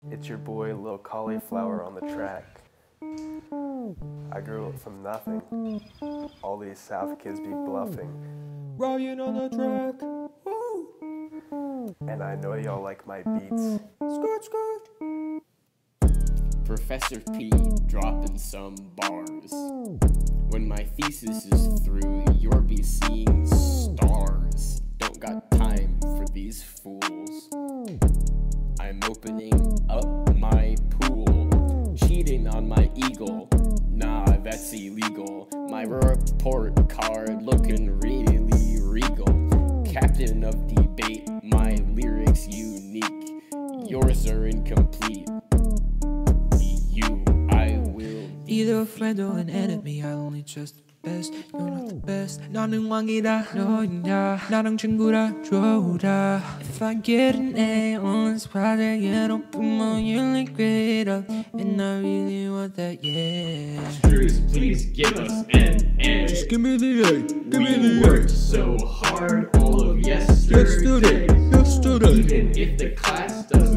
It's your boy Lil Colliflower on the track. I grew up from nothing. All these South kids be bluffing. Ryan on the track. And I know y'all like my beats. Skirt, skirt. Professor P dropping some bars. When my thesis is through, you'll be seeing stars. Don't got time for these fools. I'm opening up my pool, cheating on my eagle. Nah, that's illegal. My report card looking really regal. Captain of debate, my lyrics unique. Yours are incomplete. Either a friend or an enemy, I only trust the best. You're not the best. 나는 왕이다, 너냐. 나랑 친구라, 좋다. If I get an A on this project, yeah, don't put my yearly grade up. And I really want that, yeah. Drews, please give us an A. Just give me the A, give me We the worked so hard all of yesterday. Yesterday. Even if the class doesn't